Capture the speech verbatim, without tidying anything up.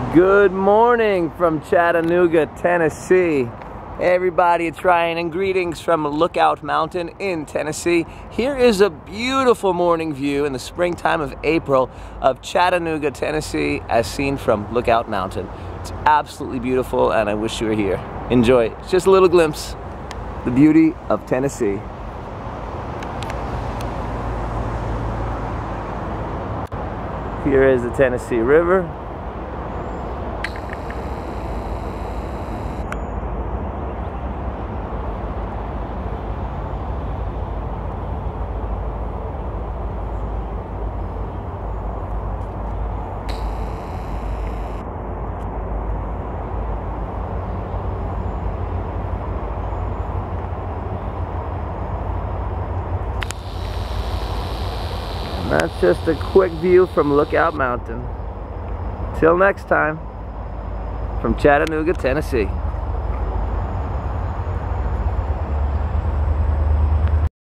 Good morning from Chattanooga, Tennessee. Hey everybody, it's Ryan and greetings from Lookout Mountain in Tennessee. Here is a beautiful morning view in the springtime of April of Chattanooga, Tennessee as seen from Lookout Mountain. It's absolutely beautiful and I wish you were here. Enjoy. It's just a little glimpse of the beauty of Tennessee. Here is the Tennessee River. That's just a quick view from Lookout Mountain. Till next time, from Chattanooga, Tennessee.